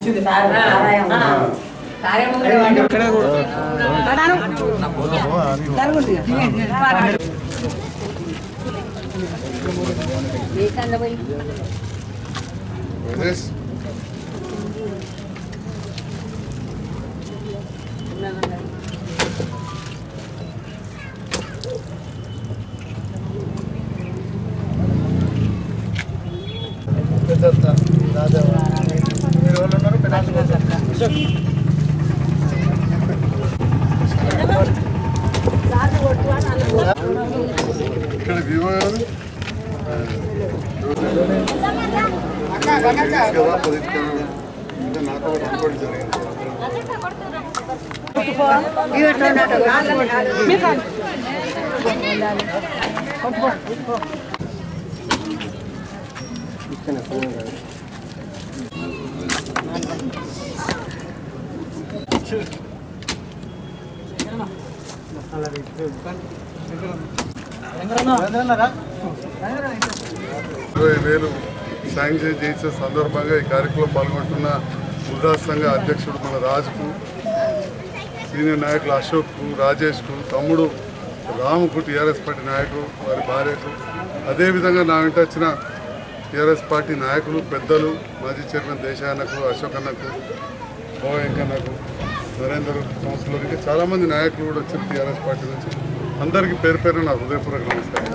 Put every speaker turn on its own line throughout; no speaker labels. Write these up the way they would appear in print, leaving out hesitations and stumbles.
Sanction చేసే సందర్భంగా ఈ కార్యక్రమంలో పాల్గొంటున్న ముద్రా సంఘ అధ్యక్షుడు మన రాజుకు, సీనియర్ నాయకులు అశోక్కు, రాజేష్కు, తమ్ముడు రాముకు, టీఆర్ఎస్ పార్టీ నాయకుడు వారి భార్యకు, అదేవిధంగా నా వెంట వచ్చిన టీఆర్ఎస్ పార్టీ నాయకులు, పెద్దలు, మాజీ చైర్మన్ దేశాయన్నకు, అశోక్ అన్నకు, వెంకన్నకు, నరేందర్ కౌన్సిలర్కి చాలామంది నాయకులు కూడా వచ్చారు టీఆర్ఎస్ పార్టీ నుంచి. అందరికీ పేరు పేరు నా హృదయపూర్వక నమస్కారం.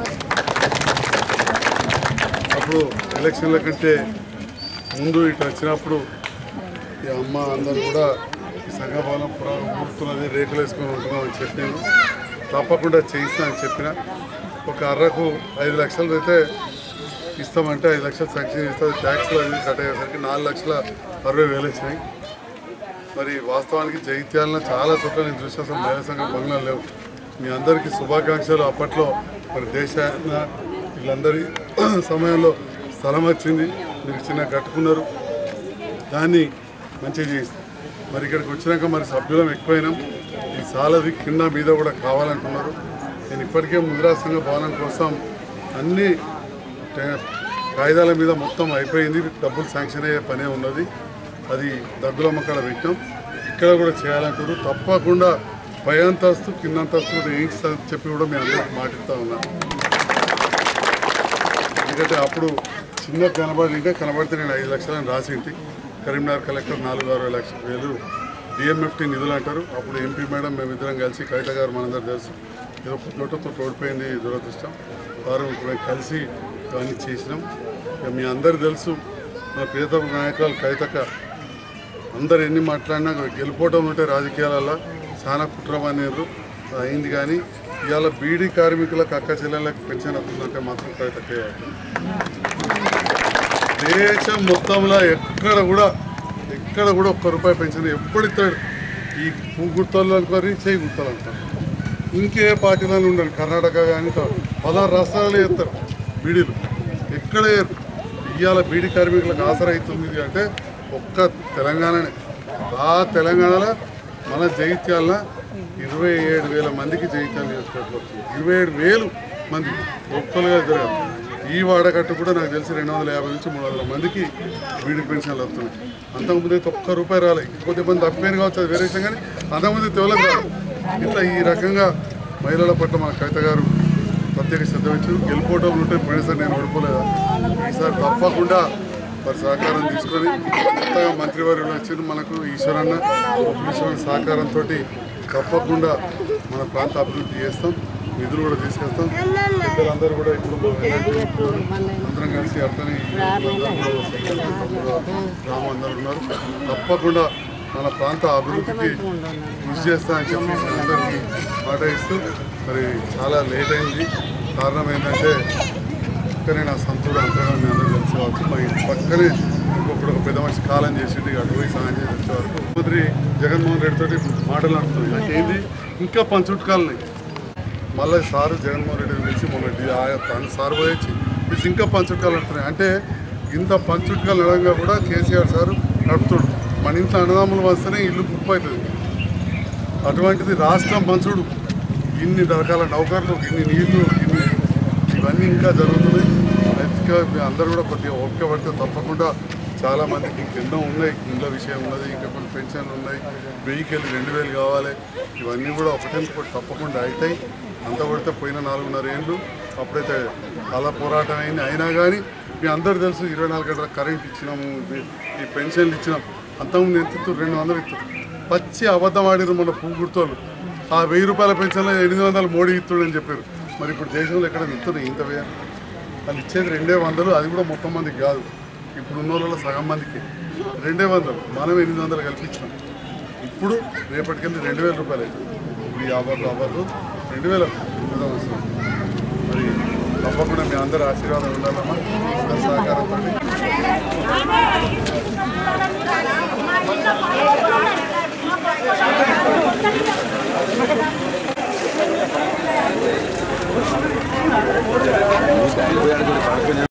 అప్పుడు ఎలక్షన్ల కంటే ముందు ఇటు వచ్చినప్పుడు ఈ అమ్మ అందరూ కూడా ఈ సంఘభవనం పూర్తున్నది, రేకులు వేసుకొని ఉంటున్నామని చెప్పాను. తప్పకుండా చేయిస్తా అని చెప్పిన. ఒక అర్రకు 5 లక్షలు అయితే ఇస్తామంటే 5 లక్షలు శాంక్షన్ ఇస్తుంది. ట్యాక్స్లు అన్ని కట్ అయ్యేసరికి 4,60,000 వచ్చినాయి. మరి వాస్తవానికి జగిత్యాలలో చాలా చోట్ల నేను చూసి అసలు మహిళా సంఘం బంగ్లాలు లేవు. మీ అందరికీ శుభాకాంక్షలు. అప్పట్లో మరి దేశాన వీళ్ళందరి సమయంలో స్థలం వచ్చింది, మీరు చిన్న కట్టుకున్నారు, దాన్ని మంచిగా చేయిస్తాం. మరి ఇక్కడికి వచ్చినాక మరి సభ్యులం ఎక్కువైనాం, ఈ సాలది కింద మీద కూడా కావాలంటున్నారు. నేను ఇప్పటికే ముద్రా సంఘ భవనం కోసం అన్ని కాగితాల మీద మొత్తం అయిపోయింది, డబ్బులు శాంక్షన్ అయ్యే పనే ఉన్నది. అది దగ్గులమ్మ కాడ పెట్టాం, ఇక్కడ కూడా చేయాలంటారు. తప్పకుండా పై అంతస్తు కింద అంతస్తు కూడా వేయిస్తా చెప్పి కూడా మేము అందరికీ మాటిస్తూ ఉన్నాం. ఎందుకంటే అప్పుడు చిన్న కనబడితే నేను 5 లక్షలని రాసింటి. కరీంనగర్ కలెక్టర్ 4,60,000 లక్షలు డిఎంఎఫ్టీ నిధులు అంటారు. అప్పుడు ఎంపీ మేడం మేమిద్దరం కలిసి, కవిత గారు మనందరూ తెలుసు, ఏదో లోటుతో తోడిపోయింది దురదృష్టం, వారు కలిసి ఇవన్నీ చేసినాం. మీ అందరు తెలుసు, మన ప్రియతమ నాయకురాలు కవితక్క అందరు ఎన్ని మాట్లాడినా గెలిపోవటం ఉంటే రాజకీయాలలో చాలా కుట్రమనేరు అయింది. కానీ ఇవాళ బీడీ కార్మికులకు, అక్క చెల్లెళ్ళకి పెన్షన్ వస్తుందంటే మాత్రం కవితక్కే అవుతుంది. దేశం మొత్తంలో ఎక్కడ కూడా ₹1 పెన్షన్ ఎప్పుడు ఇస్తాడు. ఈ గుర్తలు అనుకొని చేయి గుర్తలు అంటారు. ఇంకే పార్టీలను ఉండాలి. కర్ణాటక కానీ 16 రాష్ట్రాలు చేస్తారు బీడీలు, ఎక్కడ ఇవాళ బీడీ కార్మికులకు ఆసరా అవుతుంది అంటే ఒక్క తెలంగాణనే. ఆ తెలంగాణలో మన జగిత్యాల 27,000 మందికి జగిత్యాల నియోజకవర్గంలో 27,000 మంది ఒక్కలుగా జరగాలి. ఈ వాడకట్టు కూడా నాకు తెలిసి 250 నుంచి 300 మందికి బీడీ పెన్షన్లు వస్తున్నాయి. అంతకుముందు అయితే ₹1 రాలేదు. కొద్దిమంది తప్పిపోయిన కావచ్చు, అది వేరే విషయం. కానీ అంతకుముందు తెవలకు రాదు. ఇట్లా ఈ రకంగా మహిళల పట్ల మన కవిత గారు ప్రత్యేక శ్రద్ధ వచ్చారు. గెలుపోవటం ఉంటే పోయినసారి నేను ఓడిపోలేదా, ఈసారి తప్పకుండా మరి సహకారం తీసుకొని కొత్తగా మంత్రివర్యులు వచ్చి మనకు ఈశ్వరన్న సహకారంతో తప్పకుండా మన ప్రాంత అభివృద్ధి చేస్తాం, నిధులు కూడా తీసుకెళ్తాం. పిల్లలందరూ కూడా ఇప్పుడు అందరం కలిసి అట్లనే గ్రామం అందరూ ఉన్నారు. తప్పకుండా మన ప్రాంత అభివృద్ధికి కృషి చేస్తామని చెప్పి అందరికీ మాట ఇస్తూ, మరి చాలా లేట్ అయింది. కారణం ఏంటంటే పక్కనే నా సంతుడు అంతరం మీ అందరూ తెలిసే వరకు మా ఇంటి పక్కనే ఇంకొకటి ఒక పెద్ద మనిషి కాలం చేసింది. అటు పోయి సాయం చేసి వచ్చే వరకు ముఖ్యమంత్రి జగన్మోహన్ రెడ్డి తోటి మాటలు నడుపుతుంది. నాకేంది ఇంకా పంచుట్కాలని మళ్ళీ సారు జగన్మోహన్ రెడ్డి పిలిచి మొన్న తను సారు పోయొచ్చి పిలిచి ఇంకా పంచుట్కాలు నడుపుతున్నాయి. అంటే ఇంత పంచుట్కాలు నడంగా కూడా కేసీఆర్ సారు నడుపుతాడు. మన ఇంట్లో అన్నదమ్ములు వస్తేనే ఇల్లు కుప్ప అవుతుంది. అటువంటిది రాష్ట్రం పంచుడు, ఇన్ని రకాల నౌకర్లు, ఇన్ని నీళ్లు, ఇవన్నీ ఇంకా జరుగుతున్నాయి. అందరూ కూడా కొద్దిగా ఓపిక పడితే తప్పకుండా చాలామందికి ఇంకెన్నో ఉన్నాయి, ఇండ్ల విషయం ఉన్నది, ఇంకా కొన్ని పెన్షన్లు ఉన్నాయి, 1000కి 2000 కావాలి. ఇవన్నీ కూడా ఒకటి తప్పకుండా అవుతాయి. అంత పడితే పోయిన 4.5 ఏళ్ళు అప్పుడైతే అలా పోరాటం అయింది. అయినా కానీ మీ అందరూ తెలుసు 24 గంటల కరెంట్ ఇచ్చినాము, ఈ పెన్షన్లు ఇచ్చినాం. అంతకుముందు ఎంత ఇస్తారు? 200 ఇస్తారు. పచ్చి అబద్ధం ఆడిరు మన గుర్తోళ్ళు. ఆ 1000 రూపాయల పెన్షన్లో 800 మోడీ ఇస్తాడని చెప్పారు. మరి ఇప్పుడు దేశంలో ఎక్కడ ఇస్తున్నారు ఇంత వ్యయం? వాళ్ళు ఇచ్చేది 200, అది కూడా మొత్తం మందికి కాదు. ఇప్పుడు ఉన్న వాళ్ళలో సగం మందికి 200, మనం 800 కల్పించినాం. ఇప్పుడు రేపటికెళ్ళి 2000 రూపాయలు అవుతుంది. ఇప్పుడు ఈ అవ్వదు 2000 అవసరం. మరి తప్పకుండా మీ అందరూ ఆశీర్వాదం ఉండాలమ్మా. సహకారంతో